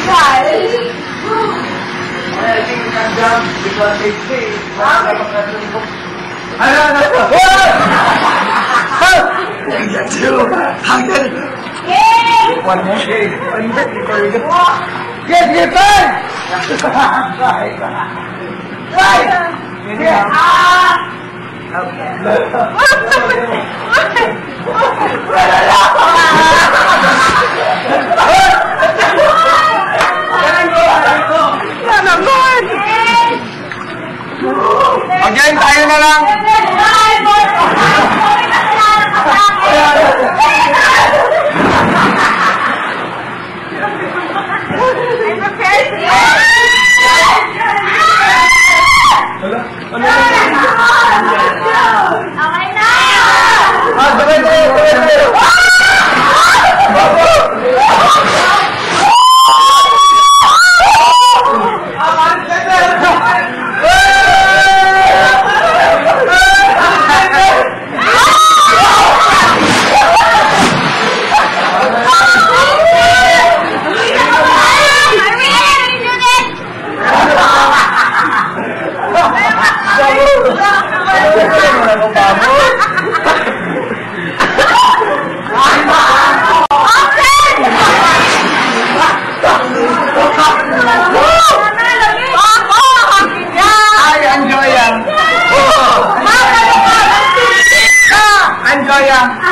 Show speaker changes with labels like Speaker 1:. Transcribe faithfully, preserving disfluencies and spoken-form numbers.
Speaker 1: Because they say,
Speaker 2: I don't know. I got two. I got it. One more. One more before you get. Get your pen. Right. Right. Ah. Again, tayo na lang.
Speaker 3: Okay na!
Speaker 2: Ah, sabay tayo, sabay tayo. Enjoy yan.